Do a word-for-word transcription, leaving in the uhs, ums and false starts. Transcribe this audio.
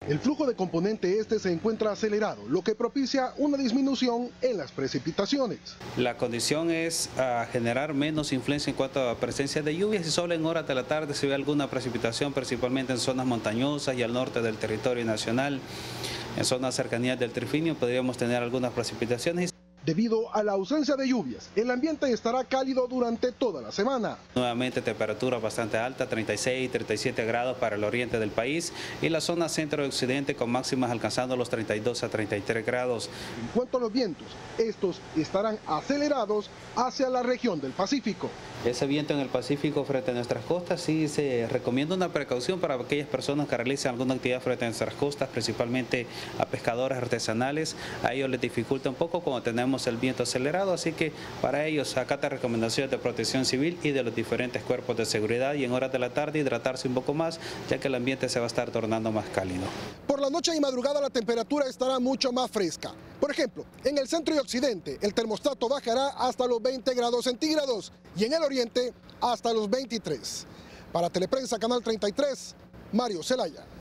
El flujo de componente este se encuentra acelerado, lo que propicia una disminución en las precipitaciones. La condición es uh, generar menos influencia en cuanto a presencia de lluvias y solo en horas de la tarde se ve alguna precipitación, principalmente en zonas montañosas y al norte del territorio nacional. En zonas cercanías del trifinio podríamos tener algunas precipitaciones. Debido a la ausencia de lluvias, el ambiente estará cálido durante toda la semana. Nuevamente temperatura bastante alta, treinta y seis, treinta y siete grados para el oriente del país y la zona centro y occidente con máximas alcanzando los treinta y dos a treinta y tres grados. En cuanto a los vientos, estos estarán acelerados hacia la región del Pacífico. Ese viento en el Pacífico frente a nuestras costas sí se recomienda una precaución para aquellas personas que realicen alguna actividad frente a nuestras costas, principalmente a pescadores artesanales. A ellos les dificulta un poco cuando tenemos el viento acelerado, así que para ellos acata recomendaciones de protección civil y de los diferentes cuerpos de seguridad y en horas de la tarde hidratarse un poco más, ya que el ambiente se va a estar tornando más cálido. Por la noche y madrugada la temperatura estará mucho más fresca. Por ejemplo, en el centro y occidente el termostato bajará hasta los veinte grados centígrados y en el oriente hasta los veintitrés. Para Teleprensa Canal treinta y tres, Mario Zelaya.